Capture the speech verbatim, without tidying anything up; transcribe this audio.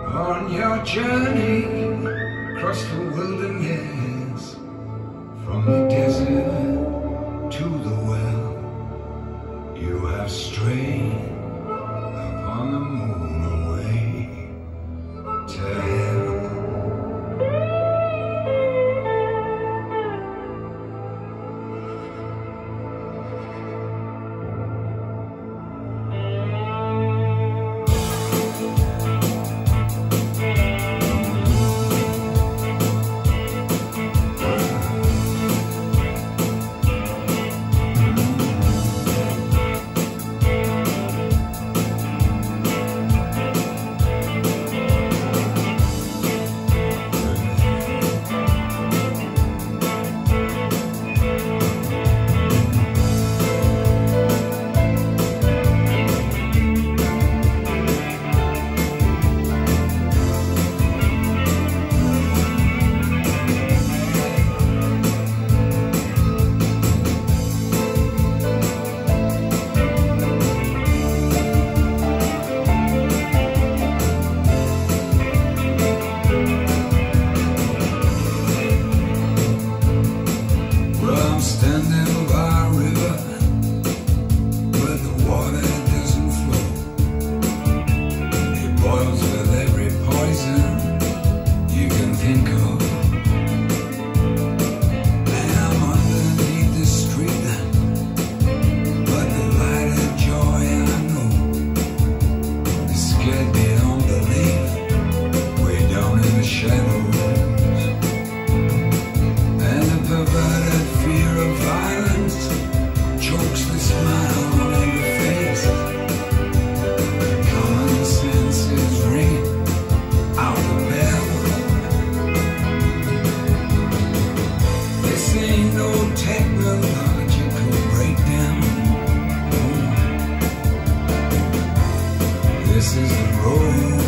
On your journey across the wilderness, from the desert to the well, you have strayed upon the moon away to hell. Standing by a river where the water doesn't flow. It boils with every poison you can think of. And I'm underneath the street, but the light of joy I know is scared beyond belief, way down in the shadows. And the perverted fear of violence chokes the smile on every face. Common sense is ringing out the bell. This ain't no technological breakdown. This is the road